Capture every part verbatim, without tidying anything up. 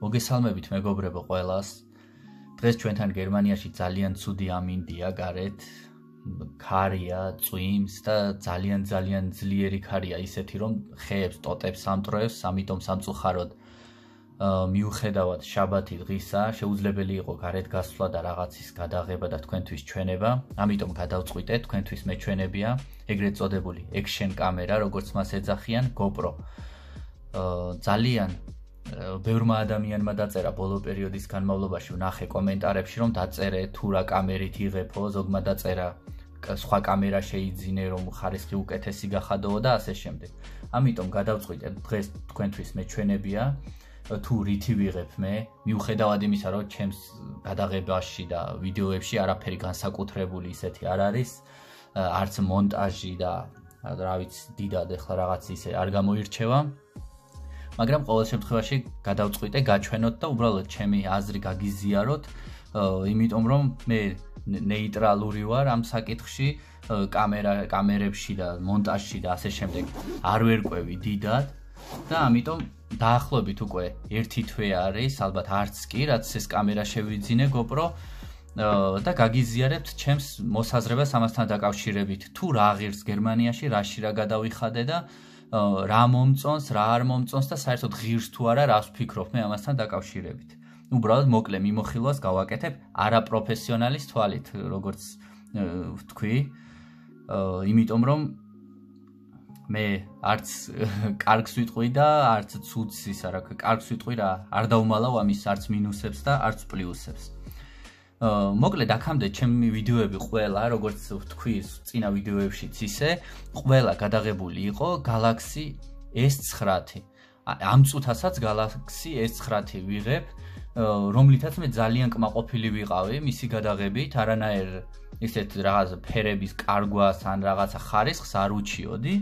მოგესალმებით მეგობრებო ყველას. დღეს ჩვენთან გერმანიაში ძალიან ცუდი ამინდია გარეთ. ქარია, წვიმს და ძალიან ძალიან ძლიერი ქარია, ისეთი რომ ხეებს, ტოტებს ამტრევს, ამიტომ სამწუხაროდ მიუხედავად შაბათი დღისა, შეუძლებელი იყო გარეთ გასვლა და რაღაცის გადაღება და თქვენთვის ჩვენება. ამიტომ გადავწყვიტე თქვენთვის მეჩვენებია, ეგრეთ წოდებული action კამერა, როგორც მას ეძახიან, GoPro. ძალიან ბევრმა ადამიანმა დაწერა ბოლო პერიოდის განმავლობაში, ვნახე კომენტარებში, რომ დაწერე თუ რა კამერით იღებო, ზოგმა დაწერა სხვა კამერა შეიძინე, რომ ხარისხი უკეთესი გახადოო და ასე შემდეგ. ამიტომ გადავწყვიტე დღეს თქვენთვის მეჩვენებია, თუ რითი ვიღებ მე, მიუხედავად იმისა, რომ ჩემს გადაღებაში და ვიდეოებში არაფერი განსაკუთრებული ისეთი არ არის, არც მონტაჟი და რა ვიცი, დიდად ეხლა რაღაც ისე არ გამოირჩევა. მაგრამ ყოველ შემთხვევაში გადავწყვიტე გაჩვენოთ და უბრალოდ ჩემი აზრი გაგიზიაროთ, იმიტომ რომ მე ნეიტრალური ვარ ამ საკითხში, კამერა, კამერებში და მონტაჟში და ასე შემდეგ არ ვერკვევი დიდად და ამიტომ დაახლოებით უკვე ერთი თვე არის, ალბათ არც კი, რაც ეს კამერა შევიძინე GoPro და გაგიზიარებთ ჩემს მოსაზრებას ამასთან დაკავშირებით, თუ რა ღირს გერმანიაში, რაში რა გადავიხადე და რა მომწონს, რა არ მომწონს და საერთოდ ღირს თუ არა, რას ვფიქრობ მე ამასთან დაკავშირებით. უბრალოდ მოკლე მიმოხილვას გავაკეთებ არაპროფესიონალის თვალით, როგორც ვთქვი, იმიტომ რომ მე არც კარგს ვიტყვი და არც ცუდს ისა რა, კარგს ვიტყვი რა, არ დავუმალავ ამის არც მინუსებს და არც პლუსებს. მოკლედ აქამდე ჩემი ვიდეოები ყველა, როგორც ვთქვი, წინა ვიდეოებშიც ისე, ყველა გადაღებული იყო Galaxy S nine. ამ წუთასაც Galaxy S nine ვიღებ, რომლითაც მე ძალიან კმაყოფილი ვიყავი მისი გადაღებით, არანაირ ისეთ რაღაც ფერების კარგვას ან რაღაცა ხარისხს არ უჩიოდი.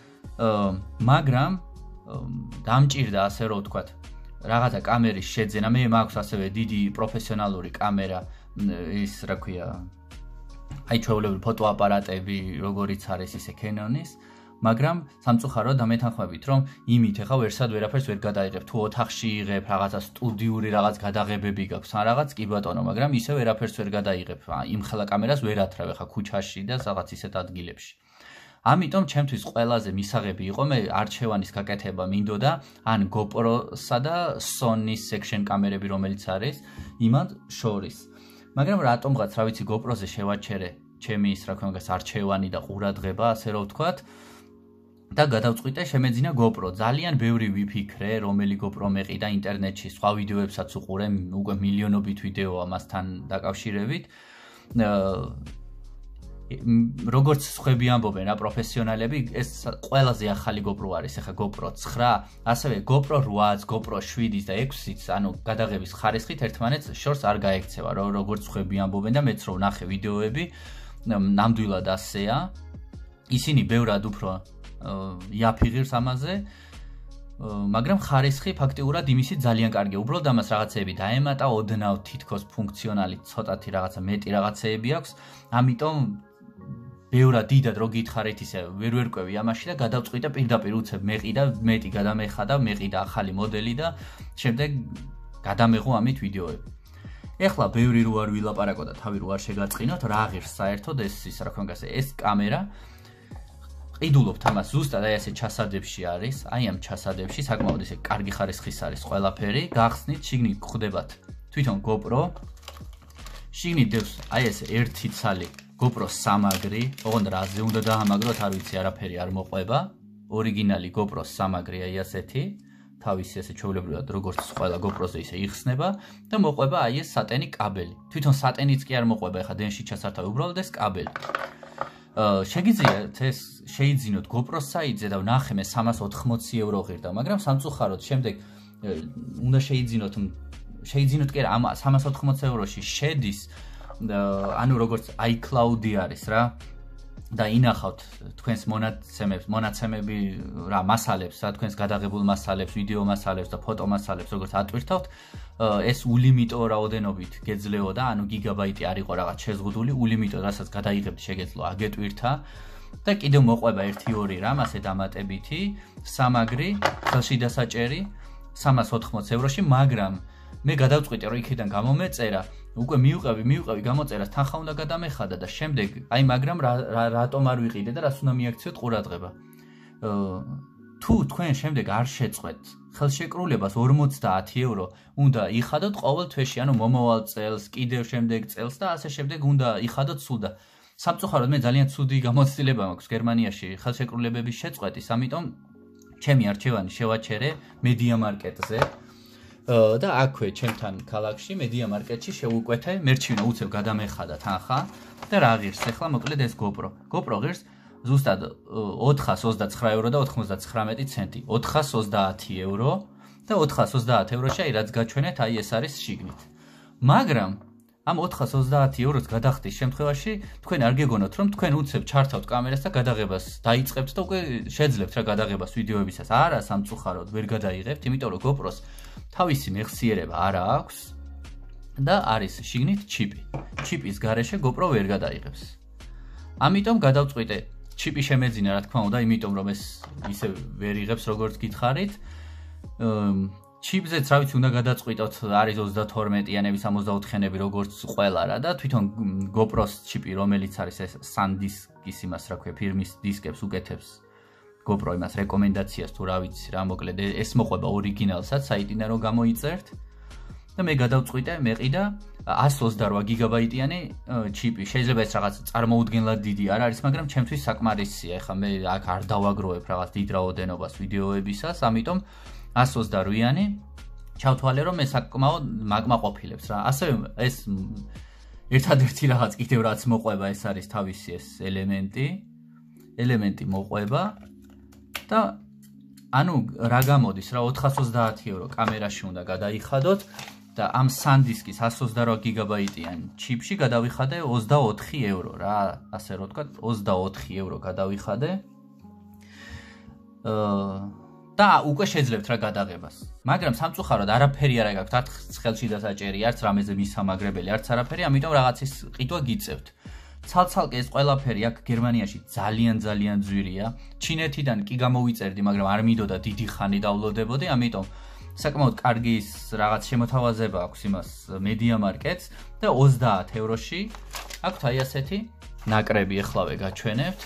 მაგრამ დამჭირდა ასე რომ ვთქვათ, რაღაცა კამერის შეძენა, მე მაქვს ასევე დიდი პროფესიონალური კამერა, ის რა ქვია, აი ჩვეულებრივი ფოტოაპარატები, როგორიც არის ისე Canon-ის, მაგრამ სამწუხაროდ დამეთანხმებით, რომ იმით ეხა ვერსად ვერაფერს ვერ გადაიღებ, თუ ოთახში იღებ, რაღაცა სტუდიური რაღაც გადაღებები გაქვს, ან რაღაც კი ბატონო, მაგრამ ისე ვერაფერს ვერ გადაიღებ, იმ ხელა კამერას ვერ ათრავ ეხა ქუჩაში და რაღაც ისეთ ადგილებში. ამიტომ ჩემთვის ყველაზე მისაღები იყო მე არჩევანის გაკეთება მინდოდა, ან GoPro-სა და Sony-ს action კამერები, რომელიც არის, იმად შორის. მაგრამ რატომღაც, რა ვიცი, GoPro-ზე შევაჩერე ჩემი ის რა ქვია, არჩევანი და ყურადღება, ასე რომ ვთქვათ, და გადავწყვიტე შემეძინა GoPro. ძალიან ბევრი ვიფიქრე, რომელი GoPro მეყიდა ინტერნეტში, სხვა ვიდეოებსაც უყურე, უკვე მილიონობით ვიდეოა მასთან დაკავშირებით. როგორც სხვები ამბობენ რა პროფესიონალები, ეს ყველაზე ახალი GoPro არის, ეხა GoPro nine, ასევე GoPro eight, GoPro seven და six, ანუ გადაღების ხარისხით ერთმანეთს შორს არ გაექცევა, როგორც სხვები ამბობენ და მეც რო ვნახე ვიდეოები, ნამდვილად ასეა. ისინი ბევრად უფრო იაფიღირს ამაზე, მაგრამ ხარისხი ფაქტიურად იმისი ძალიან კარგია. უბრალოდ ამას რაღაცეები დაემატა, ოდნავ თითქოს ფუნქციონალი ცოტათი რაღაცა მეტი რაღაცეები აქვს, ამიტომ ბევრად დიდად რო გითხარით ისე ვერ ვერკვევი ამაში და გადავწყვიტე პირდაპირ უცებ მეყიდა, მეტი გადამეხადა, მეყიდა ახალი მოდელი და შემდეგ გადამეღო ამით ვიდეოები. ეხლა ბევრი რო არ ვილაპარაკო და თავი რო არ შეგაწყინოთ, რა ღირს საერთოდ ეს ის რა ქვია, ეს კამერა ყიდულობთ ამას ზუსტად აი ასე ჩასადებში არის, აი ამ ჩასადებში საკმაოდ ისე კარგი ხარისხის არის ყველაფერი, გახსნით, შიგნით გვხვდებათ თვითონ GoPro, შიგნით დევს აი ეს ერთი ცალი GoPro სამაგრი, ოღონდ რაზე უნდა დაამაგროთ, არ ვიცი, არაფერი არ მოყვება, ორიგინალი GoPro სამაგრი აი ასეთი, თავისი ესე ჩვეულებრივად როგორც ყველა GoPro-ზე ისე იხსნება და მოყვება აი ეს სატენი კაბელი. თვითონ სატენიც კი არ მოყვება, ეხა დენში ჩასართავი, უბრალოდ ეს კაბელი. შეგიძლიათ ეს შეიძინოთ GoPro site-ზე და ვნახე მე სამას ოთხმოცი ევრო ღირდა, მაგრამ სამწუხაროდ შემდეგ უნდა შეიძინოთ შეიძინოთ კი არა, ამ სამას ოთხმოცი ევროში შედის, ანუ როგორც iCloud-ი არის რა და ინახავთ თქვენს მონაცემებს, მონაცემები რა მასალებს, რა თქვენს გადაღებულ მასალებს, ვიდეო მასალებს და ფოტო მასალებს, როგორც ატვირთავთ, ეს ულიმიტო რაოდენობით გეძლეო და ანუ გიგაბაიტი არ იყო რაღაც შეზღუდული, ულიმიტო, რასაც გადაიღებთ შეგეძლო აგეტვირთა და კიდევ მოყვება ერთი ორი რამ ასე დამატებითი, სამაგრი, ხელში დასაჭერი, სამას ოთხმოცი ევროში, მაგრამ მე გადავწყვიტე რომ იქიდან გამომეწერა, უკვე მივყევი, მივყევი გამოწერას თანხა უნდა გადამეხადა და შემდეგ აი მაგრამ რატომ არ ვიყიდე და რას უნდა მიაქციოთ ყურადღება. თუ თქვენ შემდეგ არ შეწყვეთ ხელშეკრულებას ორმოცდაათი ევრო უნდა იხადოთ ყოველ თვეში, ანუ მომავალ წელს, კიდევ შემდეგ წელს და ასე შემდეგ უნდა იხადოთ სულ და სამწუხაროდ მე ძალიან ცუდი გამოცდილება მაქვს გერმანიაში ხელშეკრულებების შეწყვეტის, ამიტომ ჩემი არჩევანი შევაჩერე მედიამარკეტზე და აქვე ჩემთან ქალაქში მედიამარკეტში შევუკვეთე, მერჩივნა უცებ გადამეხადა თანხა და რა ღირს ახლა მოკლედ ეს GoPro. GoPro ღირს ზუსტად ოთხას ოცდაცხრა ევრო და ოთხმოცდაცხრამეტი ცენტი. ოთხას ოცდაათი ევრო და ოთხას ოცდაათი ევროში აი რაც გაჩვენეთ, აი ეს არის შიგნით. მაგრამ ამ ოთხას ოცდაათი ევროს გადახდის შემთხვევაში თქვენ არ გეგონოთ რომ თქვენ უცებ ჩართავთ კამერას და გადაღებას დაიწყებთ და უკვე შეძლებთ რა გადაღებას ვიდეოებისას. არა, სამწუხაროდ ვერ გადაიღებთ, იმიტომ რომ GoPro-ს თავისი მეხსიერება არ აქვს და არის შიგნით ჩიპი. ჩიპის გარეშე GoPro ვერ გადაიღებს. ამიტომ გადავწყვიტე ჩიპი შემეძინა რა თქმა უნდა, იმიტომ რომ ეს ისე ვერ იღებს როგორც გითხარით. ჩიპზეც რა ვიცი უნდა გადაწყვიტოთ, არის ოცდათორმეტიანების ოცდაოთხიანები როგორც ყველა რა და თვითონ GoPro-ს ჩიპი რომელიც არის ეს SanDisk-ის იმას რა ქვია ფირმის დისკებს უკეთებს GoPro იმას რეკომენდაციას თუ რა ვიცი რა მოკლედ ეს მოყვება ორიგინალსაც საიტიდან რომ გამოიწერთ და მე გადავწყვიტე მეყიდა εκατს ოცდარვა გიგაბაიტიანი ჩიპი. შეიძლება ეს რაღაც წარმოუდგენლად დიდი არ არის, მაგრამ ჩემთვის საკმარისია. ეხლა მე აქ არ დავაგროვებ რაღაც დიდ რაოდენობას ვიდეოებისას, ამიტომ εκατს ოცდარვიანი ჩავთვალე რომ მე საკმაოდ მაგმაყოფილებს რა. ასევე ეს ერთადერთი რაღაც კიდევ რაც მოყვება ეს არის თავისი ეს ელემენტი. ელემენტი მოყვება და ანუ რა გამოდის რა ოთხას ოცდაათი ევრო კამერაში უნდა გადაიხადოთ და ამ SanDisk-ის εκατს ოცდარვა გიგაბაიტიან ჩიპში გადავიხადე ოცდაოთხი ევრო რა, ასე რომ ვთქვათ, ოცდაოთხი ევრო გადავიხადე. და უკვე შეძლებთ რა გადაღებას. მაგრამ სამწუხაროდ არაფერი არ გაქვთ, არც ხელში დასაჭერი, არც რამეზე მისამაგრებელი, არც არაფერი, ამიტომ რაღაცის ყიდვა გიწევთ. ცალ-ცალკე ეს ყველაფერი აქ გერმანიაში ძალიან ძალიან ძვირია. ჩინეთიდან კი გამოვიწერდი, მაგრამ არ მინდოდა დიდი ხანი დავლოდებოდი, ამიტომ საკმაოდ კარგი რაღაც შემოთავაზება აქვს იმას მედიამარკეტს და ოცდაათ ევროში აქვთ აი ასეთი ნაკრები ეხლავე გაჩვენებთ.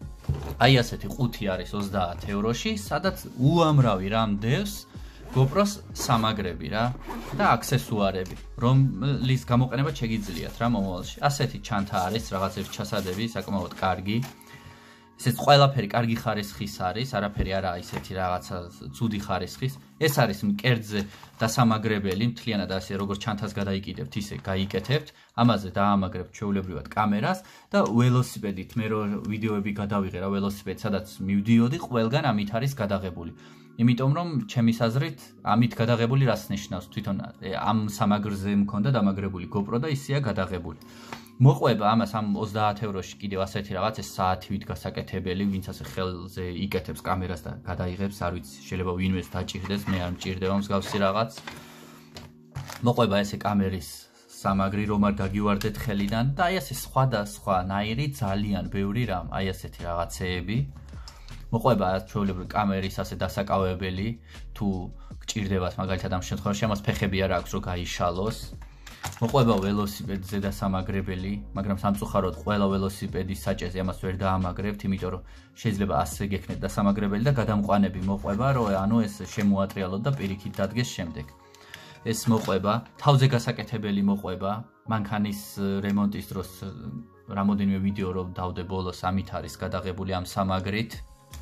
აი ასეთი ყუთი არის ოცდაათ ევროში, სადაც უამრავი რამ დევს GoPro-ს სამაგრები რა და აქსესუარები, რომლის გამოყენება შეგიძლიათ რა მომავალში. ასეთი ჩანთა არის, რაღაცების ჩასადები, საკმაოდ კარგი. ესეც ყველაფერი კარგი ხარისხის არის, არაფერი არაა ისეთი რაღაცა ცუდი ხარისხის. ეს არის მკერდზე დასამაგრებელი, მთლიანად ასე როგორც ჩანთას გადაიკიდებთ, ისე გაიკეთებთ. ამაზე დაამაგრებთ ჩვეულებრივად კამერას და ველოსიპედით მე რო ვიდეოები გადავიღე რა ველოსიპედით, სადაც მივდიოდი, ყველგან ამით არის გადაღებული. იმიტომ რომ ჩემის აზრით ამით გადაღებული რას ნიშნავს? თვითონ ამ სამაგრზე მქონდა დამაგრებული GoPro და ისეა გადაღებული. მოყვება ამას ამ ოცდაათ ევროში კიდევ ასეთი რაღაც ეს საათივით გასაკეთებელი, ვინც ასე ხელზე იკეთებს კამერას და გადაიღებს, არ ვიცი, შეიძლება ვინმეს დაჭირდეს, მე არ მჭირდება მსგავსი რაღაც. მოყვება ესე კამერის სამაგრი რომ არ გაგივარდეთ ხელიდან და აი ასე სხვადასხვა ნაირი ძალიან ბევრი რამ, აი ასეთი რაღაცეები. მოყვება ჩვეულებრივ კამერის ასე დასაკავებელი, თუ გჭირდებას მაგალითად ამ შემთხვევაში ამას ფეხები არ აქვს რომ გაიშალოს. მოყვება ველოსიპედზე დასამაგრებელი, მაგრამ სამწუხაროდ ყველა ველოსიპედის საჭეზე ამას ვერ დაამაგრებთ, იმიტომ რომ შეიძლება ასე გექნეთ დასამაგრებელი და გადამყვანები მოყვება, რომ ანუ ეს შემოატრიალოთ და პირიქით დადგეს შემდეგ. ეს მოყვება, თავზე გასაკეთებელი მოყვება, მანქანის რემონტის დროს რამოდენიმე ვიდეო რომ დავდე ბოლოს ამით არის გადაღებული ამ სამაგრით.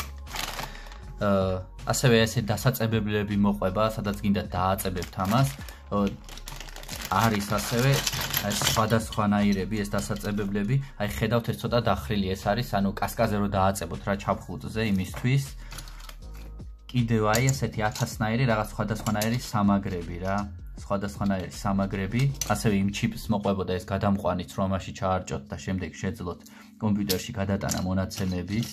ასევე ესე დასაწებებლები მოყვება, სადაც გინდა დააწებებთ ამას. არის ასევე ეს სხვადასხვანაირები ეს დასაწებებლები, აი ხედავთ ეს ცოტა დახრილი ეს არის, ანუ კასკაზე რო დააწებოთ რა ჩაფხუტზე იმისთვის. კიდევ აი ესეთი ათასნაირი რაღაც სხვადასხვანაირი სამაგრები რა, სხვადასხვანაირი სამაგრები, ასევე იმ ჩიპს მოყვებოდა ეს გადამყვანიც რომ ამაში ჩაარჭოთ და შემდეგ შეძლოთ კომპიუტერში გადატანა მონაცემების.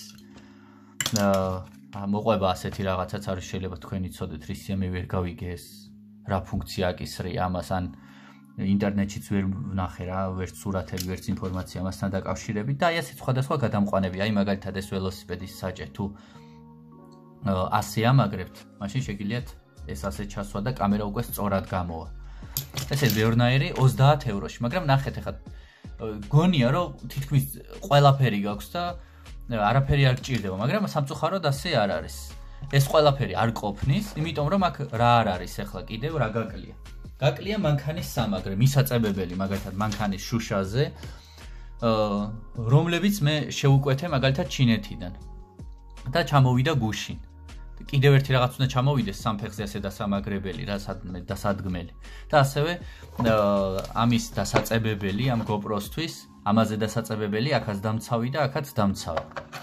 მოყვება ასეთი რაღაცაც არის, შეიძლება თქვენი ცოდეთ რისი მე ვერ გავიგე ეს რა ფუნქცია აკისრია ამას ან ინტერნეტშიც ვერ ვნახე რა, ვერც სურათები, ვერც ინფორმაცია ამასთან დაკავშირებით და აი ასეთ სხვადასხვა გადამყვანები, აი მაგალითად ეს ველოსიპედის საჭე თუ ასე ამაგრებთ, მაშინ შეგიძლიათ ეს ასე ჩასვა და კამერა უკვე სწორად გამოვა. ესე ბევრნაირი ოცდაათ ევროში, მაგრამ ნახეთ ახლა გონია რომ თითქმის ყველაფერი გაქვს და არაფერი არ გჭირდება, მაგრამ სამწუხაროდ ასე არ არის. ეს ყველაფერი არ ყოფნის, იმიტომ რომ აქ რა არ არის ახლა კიდევ რა გაკლია. გაკლია მანქანის სამაგრე, მისაწებებელი მაგალითად მანქანის შუშაზე, რომლებიც მე შევუკვეთე მაგალითად ჩინეთიდან და ჩამოვიდა გუშინ. კიდევ ერთი რაღაც უნდა ჩამოვიდეს სამფეხზე ასე დასამაგრებელი, რასადმე დასადგმელი. და ასევე ამის დასაწებებელი ამ GoPro-სთვის, ამაზე დასაწებებელი აქაც დამცავი და აქაც დამცავი.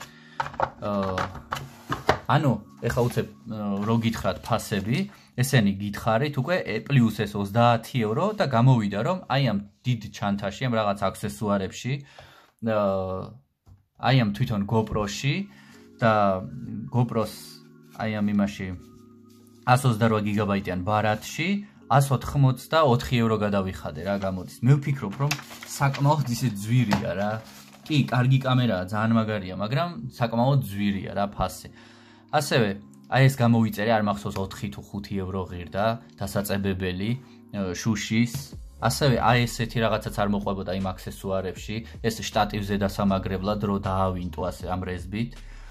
ანუ ეხლა უცებ რო გითხრათ ფასები, ესენი გითხარით უკვე პლუს ეს ოცდაათი ევრო და გამოვიდა რომ აი ამ დიდ ჩანთაში, ამ რაღაც აქსესუარებში, აი ამ თვითონ GoPro-ში და GoPro-ს აი ამ იმაში εκατს ოცდაორ გიგაბაიტიან ბარათში εκατს ოთხმოცდაოთხი ევრო გადავიხადე რა გამოდის. მე ვფიქრობ რომ საკმაოდ ისე ძვირია რა. კი, კარგი კამერაა, ძალიან მაგარია, მაგრამ საკმაოდ ძვირია რა ფასი. ასევე აი ეს გამოვიწერე, არ მახსოვს ოთხი თუ ხუთი ევრო ღირდა დასაწებებელი შუშის. ასევე აი ესეთი რაღაცაც არ მოყვებოდა იმ აქსესუარებში, ეს შტატივზე დასამაგრებლად რო დაავინტო ასე ამ რეზბით.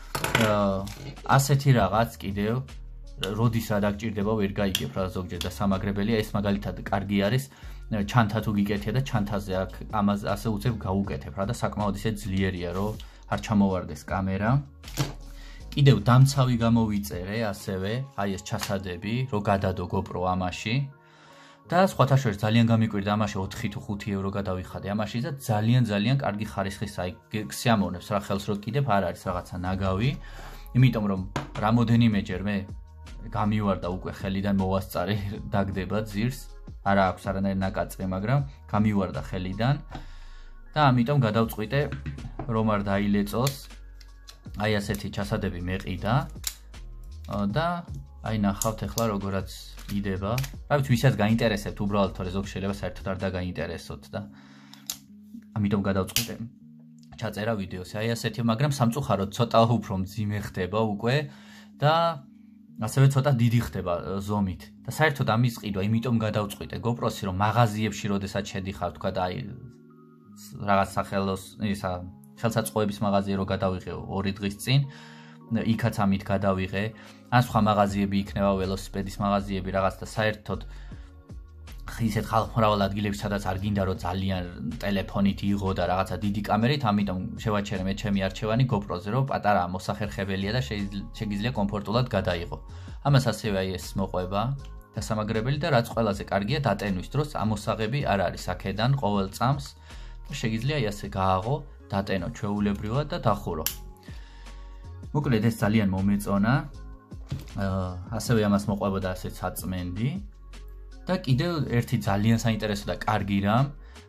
ასეთი რაღაც კიდევ როდის რა დაგჭირდება ვერ გაიგებ რა ზოგჯერ დასამაგრებელია, ეს მაგალითად კარგი არის ჩანთა თუ გიკეთია და ჩანთაზე აქ ამაზე ასე უცებ გაუკეთებ რა და საკმაოდ ისე ძლიერია რომ არ ჩამოვარდეს კამერა. კიდევ დამცავი გამოვიწერე ასევე აი ეს ჩასადები რო გადადო GoPro ამაში და სხვათა შორის ძალიან გამიკვირდა ამაში ოთხი თუ ხუთი ევრო გადავიხადე ამაში და ძალიან ძალიან კარგი ხარისხის აი სიამოვნებს რა ხელს რო კიდევ არ არის რაღაცა ნაგავი, იმიტომ რომ რამოდენიმეჯერ მე გამივარდა უკვე ხელიდან მოვასწარე დაგდება ძირს, არა აქვს არანაირი ნაკაწრი, მაგრამ გამივარდა ხელიდან და ამიტომ გადავწყვიტე რომ არ დაილეწოს. აი ასეთი ჩასადები მეყიდა და აი ნახავთ ახლა როგორაც იდება. რა ვიცი, ვისაც გაინტერესებთ უბრალოდ, თორე ზოგ შეიძლება საერთოდ არ დაგაინტერესოთ და ამიტომ გადავწყვიტე ჩაწერა ვიდეოსი. აი ასეთი, მაგრამ სამწუხაროდ ცოტა უფრო მძიმე ხდება უკვე და ასევე ცოტა დიდი ხდება ზომით. და საერთოდ ამის ყიდვა, იმიტომ გადავწყვიტე GoPro-სი, რომ მაღაზიებში როდესაც შედიხარ, თქვა და აი რაღაც სახელოს ისა ხელსაწყოების მაღაზია რო გადავიღე ორი დღის წინ, იქაც ამით გადავიღე. ან სხვა მაღაზიები იქნება, ველოსიპედის მაღაზიები რაღაც და საერთოდ ისეთ ხალხმრავალ ადგილებში, სადაც არ გინდა რომ ძალიან ტელეფონით იღო და რაღაცა დიდი კამერით, ამიტომ შევაჩერე მე ჩემი არჩევანი GoPro-ზე, რომ პატარა მოსახერხებელია და შეგიძლია კომფორტულად გადაიღო. ამას ასევე აი ეს მოყვება დასამაგრებელი და რაც ყველაზე კარგია დატენვის დროს ამოსაღები არ არის აქედან ყოველ წამს და შეგიძლია აი ასე გააღო, დატენო ჩვეულებრივად და დახურო. მოკლედ ეს ძალიან მომეწონა. ასევე ამას მოყვებოდა ასეც საწმენდი. და კიდევ ერთი ძალიან საინტერესო და კარგი რამ,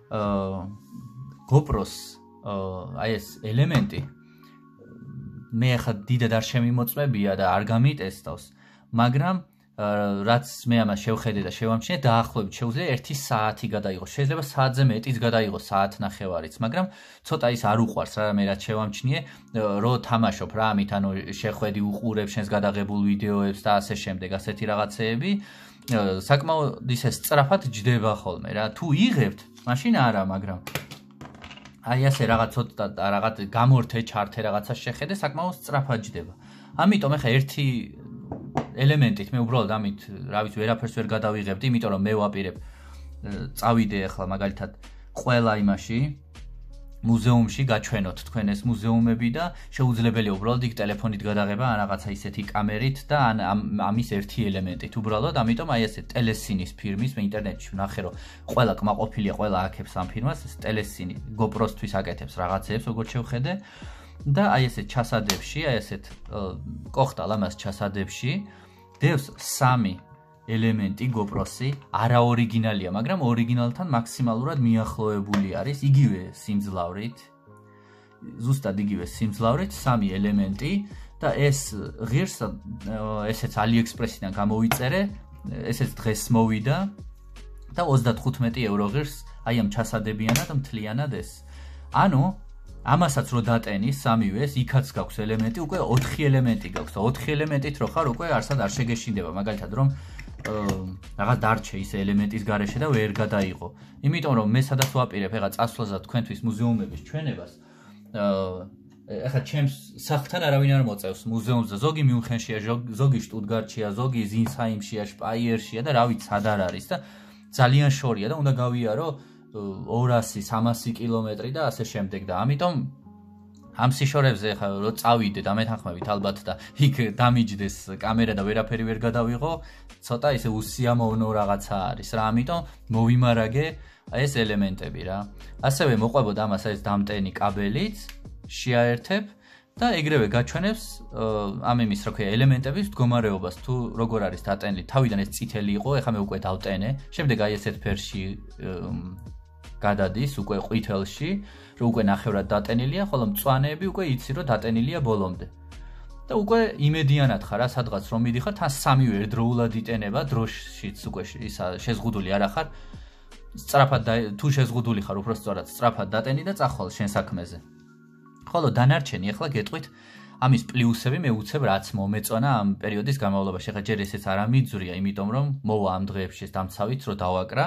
GoPro-ს აი ეს ელემენტი მე ახლა დიდად არ შემიმოწმებია და არ გამიტესტავს, მაგრამ რაც მე ამას შევხედე და შევამჩნიე, დაახლოებით შეუძლია ერთი საათი გადაიღოს. შეიძლება საათზე მეტიც გადაიღოს, საათნახევარიც, მაგრამ ცოტა ის არ უყვარს რა მე რაც შევამჩნიე, რომ თამაშობ რა ამით, ანუ შეხვედი უყურებ შენს გადაღებულ ვიდეოებს და ასე შემდეგ, ასეთი რაღაცეები. საკმაოდ ისე სწრაფად ჯდება ხოლმე რა. თუ იღებთ, მაშინ არა, მაგრამ აი ასე რაღაც ცოტა რაღაც გამორთე, ჩართე რაღაცას შეხედე, საკმაოდ სწრაფად ჯდება. ამიტომ ახლა ერთი ელემენტით მე უბრალოდ ამით, რა ვიცი, ვერაფერს ვერ გადავიღებდი, იმიტომ რომ მე ვაპირებ წავიდე ახლა მაგალითად ყველა იმაში მუზეუმში გაჩვენოთ თქვენ ეს მუზეუმები და შეუძლებელია უბრალოდ იქ ტელეფონით გადაღება ან რაღაცა ისეთი კამერით და ან ამის ერთი ელემენტით უბრალოდ, ამიტომ აი ესე ტელესინის ფირმის მე ინტერნეტში ვნახე რომ ყველა კმაყოფილია, ყველა აქებს ამ ფირმას, ეს ტელესინი GoPro-სთვის აკეთებს რაღაცეებს, როგორც შევხედე და აი ესე ჩასადებში, აი ესეთ კოხტალ ამას ჩასადებში დევს სამი ელემენტი GoPro-სი, არა ორიგინალია, მაგრამ ორიგინალთან მაქსიმალურად მიახლოებული არის, იგივე სიმძლავრით. ზუსტად იგივე სიმძლავრით, სამი ელემენტი და ეს ღირს ესეც AliExpress-დან გამოვიწერე, ესეც დღეს მოვიდა და ოცდათხუთმეტი ევრო ღირს აი ამ ჩასადებიანად მთლიანად ეს. ანუ ამასაც რო დატენის სამივეს, იქაც გაქვს ელემენტი, უკვე ოთხი ელემენტი გაქვს და ოთხი ელემენტით რო ხარ უკვე არსად არ შეგეშინდება, მაგალითად რომ რაღაც დარჩე ის ელემენტის გარეშე და ვერ გადაიღო. იმიტომ რომ მე სადაც ვაპირებ ეხა წასვლაზე თქვენთვის მუზეუმების ჩვენებას ეხა ჩემს სახლთან არავინ არ მოწევს მუზეუმზე. ზოგი მიუნხენშია, ზოგი შტუტგარტშია, ზოგი ზინსჰაიმშია, შპაიერშია და რა ვიცი სად არ არის და ძალიან შორია და უნდა გავიარო ორასი სამასი კილომეტრი და ასე შემდეგ და ამიტომ ამ სიშორებზე ხა რო წავიდე და მეთანხმებით ალბათ და იქ დამიჯდეს კამერა და ვერაფერი ვერ გადავიღო, ცოტა ისე უსიამოვნო რაღაცა არის რა, ამიტომ მოვიმარაგე ეს ელემენტები რა. ასევე მოყვებოდა ამას ეს დამტენი კაბელიც, შეაერთებ და ეგრევე გაჩვენებს ამ იმის რა ქვია ელემენტების მდგომარეობას თუ როგორ არის დატენილი. თავიდან ეს წითელი იყო, ეხლა მე უკვე დავტენე, შემდეგ აი ესეთ ფერში გადადის უკვე ყვითელში, რომ უკვე ნახევრად დატენილია, ხოლო მწვანეები უკვე იცი რომ დატენილია ბოლომდე. და უკვე იმედიანად ხარ რა სადღაც რომ მიდიხარ, თან სამივე ერთდროულად იტენება, დროშიც უკვე ისა შეზღუდული არ ახარ. სწრაფად თუ შეზღუდული ხარ, უფრო სწორად სწრაფად დატენი და წახვალ შენ საქმეზე. ხოლო დანარჩენი ახლა გეტყვით ამის პლუსები მე უცებ რაც მომეწონა ამ პერიოდის განმავლობაში. ახლა ჯერ ესეც არ ამიძვრია, იმიტომ რომ მოვა ამ დღეებში დამცავით რომ დავაკრა.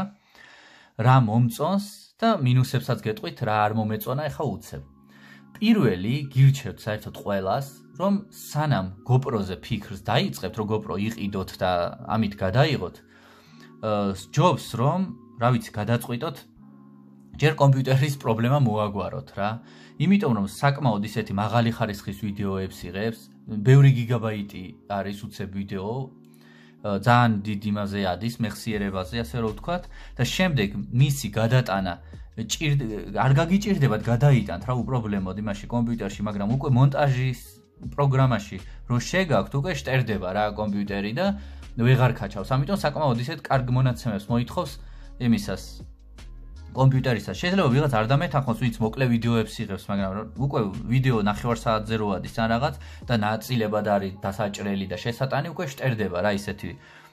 რა მომწონს და მინუსებსაც გეტყვით რა არ მომეწონა ახლა უცებ. პირველი გირჩევთ საერთოდ ყველას, რომ სანამ GoPro-ზე ფიქრს დაიწყებთ, რომ GoPro იყიდოთ და ამით გადაიღოთ, სჯობს რომ, რა ვიცი, გადაწყვიტოთ ჯერ კომპიუტერის პრობლემა მოაგვაროთ რა. იმიტომ რომ საკმაოდ ისეთი მაღალი ხარისხის ვიდეოებს იღებს, ბევრი გიგაბაიტი არის უცებ ვიდეო, ძალიან დიდ იმაზე ადის, მეხსიერებაზე, ასე რომ ვთქვათ, და შემდეგ მისი გადატანა არ გაგიჭირდებათ გადაიტანთ რა უპრობლემოდ იმაში კომპიუტერში, მაგრამ უკვე მონტაჟის პროგრამაში რო შეგაქვთ, უკვე შტერდება რა კომპიუტერი და ვეღარ ქაჩავს. ამიტომ საკმაოდ ისეთ კარგ მონაცემებს მოითხოვს იმისას კომპიუტერისას. შეიძლება ვიღაც არ დამეთანხმოს, ვინც მოკლე ვიდეოებს იღებს, მაგრამ უკვე ვიდეო ნახევარ საათზე რო ადის ან რაღაც და ნაწილებად არის დასაჭრელი და შესატანი, უკვე შტერდება რა ისეთი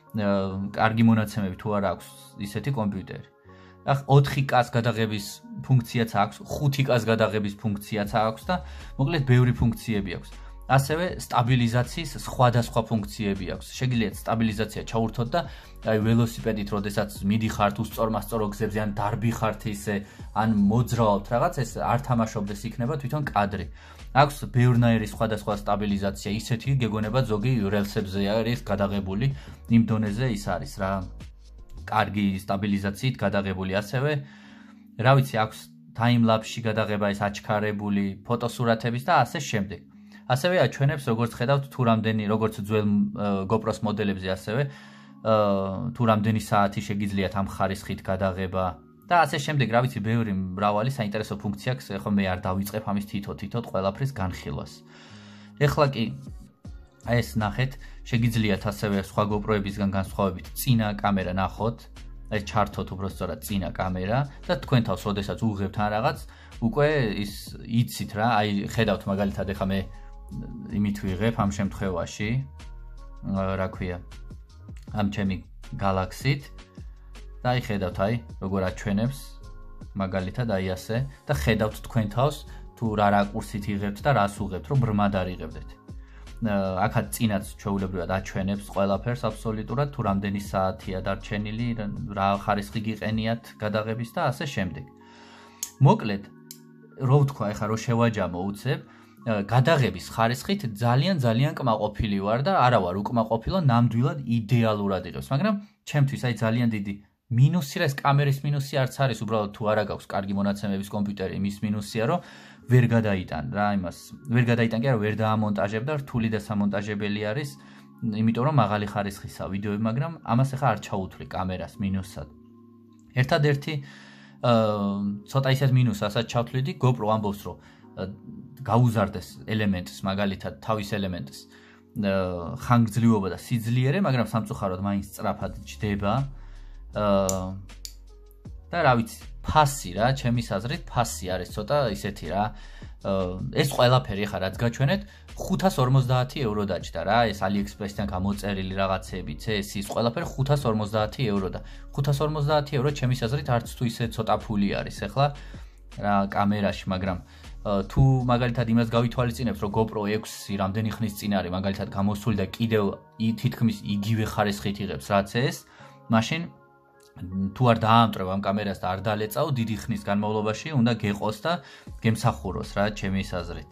კარგი მონაცემები თუ არ აქვს ისეთი კომპიუტერი. ახ ოთხი კას გადაღების ფუნქციაც აქვს, ხუთი კას გადაღების ფუნქციაც აქვს და მოკლედ ბევრი ფუნქციები აქვს. ასევე სტაბილიზაციის სხვადასხვა ფუნქციები აქვს. შეგიძლიათ სტაბილიზაცია ჩაურთოთ და აი ველოსიპედით როდესაც მიდიხართ უსწორმასწორო გზებზე ან დარბიხართ ისე ან მოძრაობთ რაღაც ეს არ თამაშობდეს იქნება თვითონ კადრი. აქვს ბევრნაირი სხვადასხვა სტაბილიზაცია, ისეთი გეგონება ზოგი რელსებზე არის გადაღებული, იმ დონეზე ის არის რა. კარგი სტაბილიზაციით გადაღებული, ასევე რა ვიცი, აქვს ტაიმლაპსში გადაღება, ეს აჩქარებული ფოტოსურათების და ასე შემდეგ. ასევე აჩვენებს როგორც ხედავთ თუ რამდენი როგორც ძველ GoPro-s მოდელებზე ასევე თუ რამდენი საათი შეგიძლიათ ამ ხარისხით გადაღება და ასე შემდეგ, რა ვიცი, ბევრი მრავალი საინტერესო ფუნქცია აქვს, ეხლა მე არ დავიწყებ ამის თითო-თითოდ ყველაფრის განხილვას. ეხლა კი ეს ნახეთ, შეგიძლიათ ასევე სხვა GoPro-ებისგან განსხვავებით წინა კამერა ნახოთ, ეს ჩართოთ უბრალოდ წინა კამერა და თქვენ თავს როდესაც უღებთ ან რაღაც, უკვე ის იცით რა, აი ხედავთ მაგალითად ეხლა მე იმით ვიღებ ამ შემთხვევაში, რა ქვია, ამ ჩემი Galaxy-ით და აი ხედავთ აი როგორ აჩვენებს მაგალითად აი ასე და ხედავთ თქვენ თავს თუ რა რაკურსით იღებთ და რას უღებთ, რომ ბრმად არ იღებდეთ. აქაც წინაც ჩვეულებრივად აჩვენებს ყველაფერს აბსოლუტურად, თუ რამდენი საათია დარჩენილი, რა ხარისხი გიყენიათ გადაღების და ასე შემდეგ. მოკლედ, რო ვთქვა, ეხლა რო შევაჯამო უცებ, გადაღების ხარისხით ძალიან ძალიან კმაყოფილი ვარ და არა ვარ უკმაყოფილო, ნამდვილად იდეალურად იღებს, მაგრამ ჩემთვის აი ძალიან დიდი მინუსი რა, ეს კამერის მინუსი არც არის, უბრალოდ თუ არა გაქვს კარგი მონაცემების კომპიუტერი, იმის მინუსია, რომ ვერ გადაიტან რა იმას. ვერ გადაიტან კი არა, ვერ დაამონტაჟებ და რთული და სამონტაჟებელი არის, იმიტომ რომ მაღალი ხარისხისა ვიდეოები, მაგრამ ამას ახლა არ ჩაუთვლი კამერას მინუსად. ერთადერთი ცოტა ისეთ მინუსასაც ჩავთვლიდი, GoPro ამბობს, რომ გაუზარდეს ელემენტს, მაგალითად თავის ელემენტს ხანგრძლივობა და სიძლიერე, მაგრამ სამწუხაროდ მაინც სწრაფად ჯდება. და რა ვიცი, ფასი რა, ჩემის აზრით ფასი არის ცოტა ისეთი რა. ეს ყველაფერი ხა რაც გაჩვენეთ ხუთას ორმოცდაათი ევრო დაჯდა რა, ეს AliExpress-დან გამოწერილი რაღაცები, წესის ყველაფერი ხუთას ორმოცდაათი ევრო და ხუთას ორმოცდაათი ევრო ჩემის აზრით არც თუ ისე ცოტა ფული არის ახლა რა კამერაში, მაგრამ თუ მაგალითად იმას გავითვალისწინებთ, რომ GoPro ექვსი რამდენი ხნის წინ არის მაგალითად გამოსული და კიდევ თითქმის იგივე ხარისხით იღებს რაც ეს, მაშინ თუ არ დაამტვრევ ამ კამერას და არ დალეწავ, დიდი ხნის განმავლობაში უნდა გეყოს და გემსახუროს რა, ჩემი აზრით.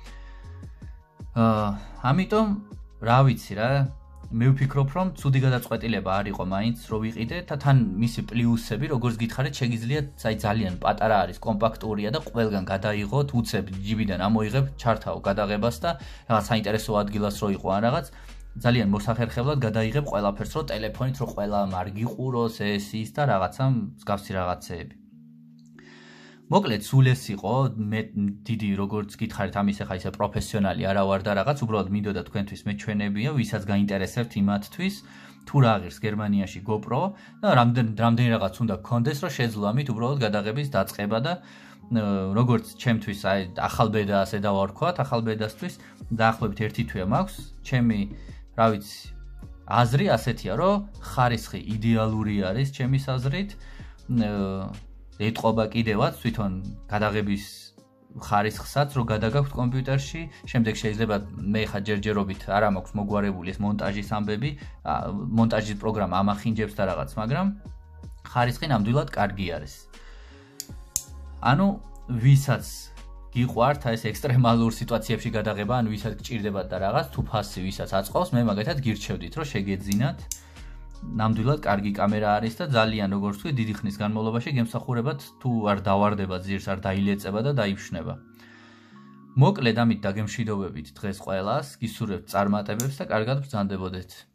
აა, ამიტომ რა ვიცი რა, მე ვფიქრობ, რომ ცუდი გადაწყვეტილება არ იყო მაინც, რომ ვიყიდე და თან მისი პლუსები, როგორც გითხარით, შეგიძლიათ, აი ძალიან პატარა არის, კომპაქტურია და ყველგან გადაიღოთ, უცებ ჯიბიდან ამოიღებ, ჩართავ გადაღებას და რაღაც საინტერესო ადგილას რო იყო ან რაღაც ძალიან მოსახერხებლად გადაიღებ ყველაფერს, რომ ტელეფონით რო ყველა მარგიყუროს, ეს ის და რაღაცა მსგავსი რაღაცეები. მოკლედ, სულ ეს იყო, მე დიდი როგორც გითხარით, ამის ახლა ისე პროფესიონალი არა ვარ და რაღაც, უბრალოდ მინდოდა თქვენთვის მეჩვენებია, ვისაც გაინტერესებთ იმათთვის, თუ რა ღირს გერმანიაში GoPro და რამდენი რამდენი რაღაც უნდა გქონდეს, რომ შეძლო ამით უბრალოდ გადაღების დაწყება და როგორც ჩემთვის, აი ახალბედა ასე დავარქვათ, ახალბედასთვის დაახლოებით ერთი თვე მაქვს, ჩემი რა ვიცი, აზრი ასეთია, რომ ხარისხი იდეალური არის ჩემის აზრით. ეტყობა კიდევაც თვითონ გადაღების ხარისხსაც რო გადაგაქვთ კომპიუტერში, შემდეგ შეიძლება მე ხა ჯერჯერობით არ მაქვს მოგვარებული ეს მონტაჟის ამბები, მონტაჟის პროგრამა ამახინჯებს და რაღაც, მაგრამ ხარისხი ნამდვილად კარგი არის. ანუ ვისაც გიყვართ ეს ექსტრემალურ სიტუაციებში გადაღება, ან ვისაც გჭირდებათ და რაღაც, თუ ფასი ვისაც აწყობს, მე მაგალითად გირჩევდით, რომ შეგეძინათ. ნამდვილად კარგი კამერა არის და ძალიან როგორც ვთქვი, დიდი ხნის განმავლობაში გემსახურებად თუ არ დავარდება ძირს, არ დაილეწება და დაიფშნება. მოკლედ ამით დაგემშვიდობებით დღეს ყველას, გისურვებთ წარმატებებს და კარგად ბრძანდებოდეთ.